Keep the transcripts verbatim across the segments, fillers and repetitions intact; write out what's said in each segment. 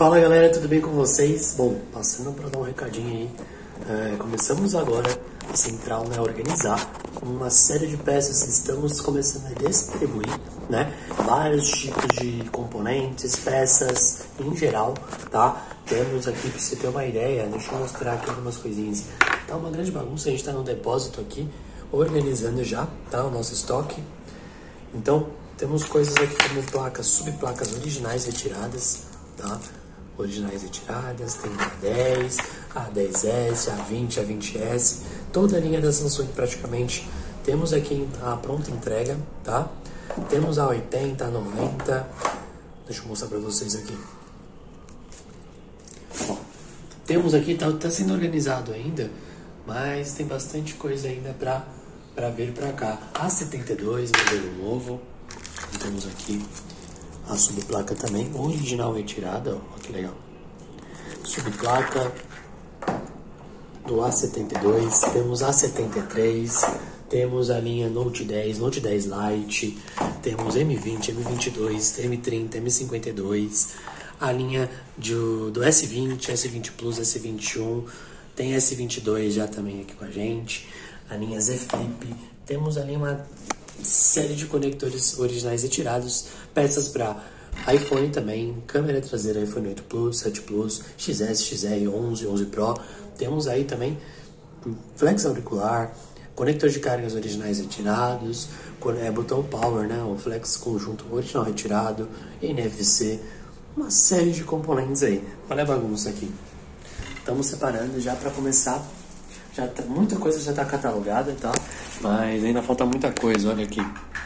Fala galera, tudo bem com vocês? Bom, passando para dar um recadinho aí, é, começamos agora a Central, né, a organizar uma série de peças, estamos começando a distribuir, né, vários tipos de componentes, peças em geral, tá? Temos aqui, para você ter uma ideia, deixa eu mostrar aqui algumas coisinhas. Tá uma grande bagunça, a gente tá no depósito aqui, organizando já, tá, o nosso estoque. Então, temos coisas aqui como placas, subplacas originais retiradas, tá? Originais retiradas, tem A dez, A dez S, A vinte, A vinte S, toda a linha da Samsung praticamente. Temos aqui a pronta entrega, tá? Temos a oitenta, a noventa, deixa eu mostrar pra vocês aqui. Ó, temos aqui, tá, tá sendo organizado ainda, mas tem bastante coisa ainda pra, pra vir pra cá. A setenta e dois, modelo novo, temos aqui a subplaca também, original retirada, ó, que legal. Subplaca do A setenta e dois, temos A setenta e três, temos a linha Note dez, Note dez Lite, temos M vinte, M vinte e dois, M trinta, M cinquenta e dois, a linha de, do S vinte, S vinte Plus, S vinte e um, tem S vinte e dois já também aqui com a gente, a linha Z Flip, temos ali uma série de conectores originais retirados, peças para iPhone também, câmera traseira iPhone oito Plus, sete Plus, X S, X R, onze, onze Pro. Temos aí também flex auricular, conector de cargas originais retirados, é, botão power, né, o flex conjunto original retirado, N F C, uma série de componentes aí. Olha a bagunça aqui. Estamos separando já para começar. Já tá, muita coisa já está catalogada, tá? Mas ainda falta muita coisa, olha aqui.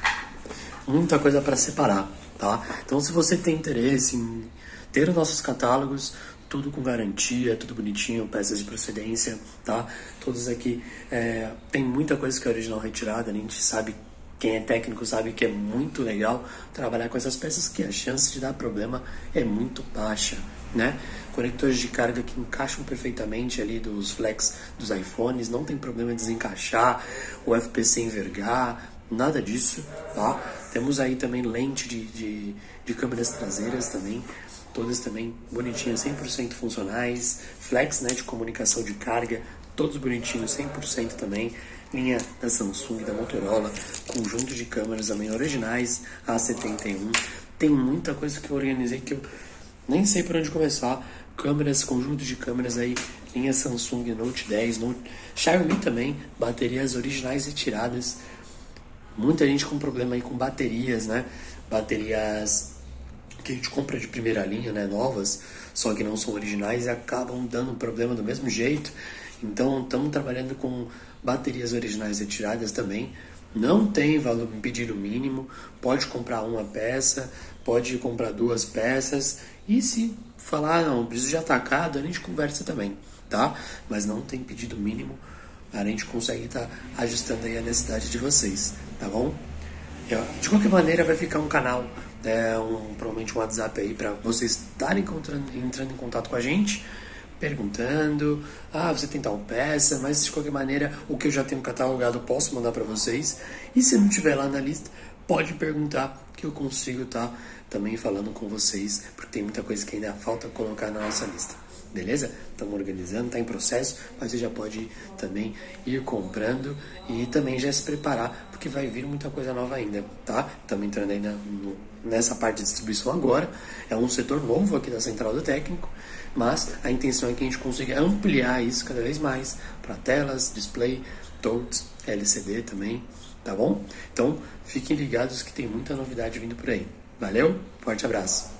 Muita coisa para separar, tá? Então, se você tem interesse em ter os nossos catálogos, tudo com garantia, tudo bonitinho, peças de procedência, tá? Todos aqui, é, tem muita coisa que é original retirada, a gente sabe, quem é técnico sabe que é muito legal trabalhar com essas peças, que a chance de dar problema é muito baixa, né? Conectores de carga que encaixam perfeitamente ali dos flex dos iPhones, não tem problema de desencaixar, o F P C envergar, nada disso, tá? Temos aí também lente de, de, de câmeras traseiras também, todas também bonitinhas, cem por cento funcionais, flex, né, de comunicação de carga, todos bonitinhos, cem por cento também, linha da Samsung, da Motorola, conjunto de câmeras também originais, A setenta e um, tem muita coisa que eu organizei que eu nem sei por onde começar. Câmeras, conjunto de câmeras aí, linha Samsung Note dez, Note... Xiaomi também, baterias originais retiradas. Muita gente com problema aí com baterias, né? Baterias que a gente compra de primeira linha, né? Novas, só que não são originais e acabam dando problema do mesmo jeito. Então, estamos trabalhando com baterias originais retiradas também. Não tem valor pedido mínimo, pode comprar uma peça, pode comprar duas peças, e se falar, não, preciso de atacado, a gente conversa também, tá? Mas não tem pedido mínimo, a gente consegue estar tá ajustando aí a necessidade de vocês, tá bom? Eu, de qualquer maneira, vai ficar um canal, é, um, provavelmente um WhatsApp aí, para vocês estarem entrando em contato com a gente, perguntando, ah, você tem tal peça, mas de qualquer maneira, o que eu já tenho catalogado eu posso mandar para vocês, e se não tiver lá na lista, pode perguntar que eu consigo estar tá também falando com vocês, porque tem muita coisa que ainda falta colocar na nossa lista, beleza? Estamos organizando, está em processo, mas você já pode também ir comprando e também já se preparar, porque vai vir muita coisa nova ainda, tá? Estamos entrando aí na, no, nessa parte de distribuição agora, é um setor novo aqui da Central do Técnico, mas a intenção é que a gente consiga ampliar isso cada vez mais para telas, display, touch, L C D também, tá bom? Então, fiquem ligados que tem muita novidade vindo por aí. Valeu, forte abraço!